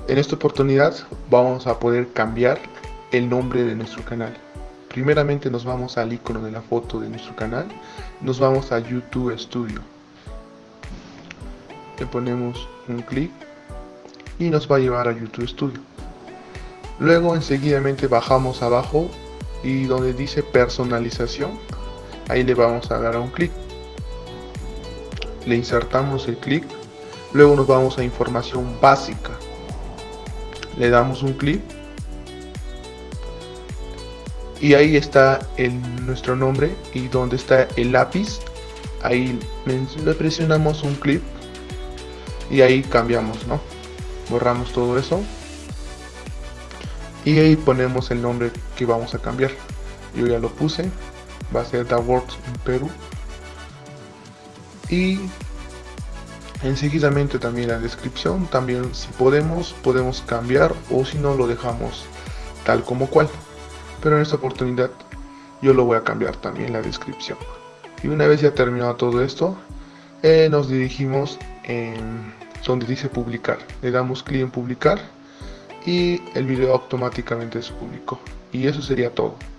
En esta oportunidad vamos a poder cambiar el nombre de nuestro canal. Primeramente nos vamos al icono de la foto de nuestro canal, nos vamos a YouTube Studio, le ponemos un clic y nos va a llevar a YouTube Studio. Luego enseguidamente bajamos abajo y donde dice personalización, ahí le vamos a dar a un clic, le insertamos el clic, luego nos vamos a información básica, le damos un clic y ahí está nuestro nombre, y donde está el lápiz, ahí le presionamos un clic y ahí cambiamos, ¿no? Borramos todo eso y ahí ponemos el nombre que vamos a cambiar. Yo ya lo puse, va a ser The Works in Perú, y enseguidamente también la descripción, también si podemos cambiar, o si no lo dejamos tal como cual, pero en esta oportunidad yo lo voy a cambiar también la descripción. Y una vez ya terminado todo esto, nos dirigimos en donde dice publicar, le damos clic en publicar y el video automáticamente se publicó, y eso sería todo.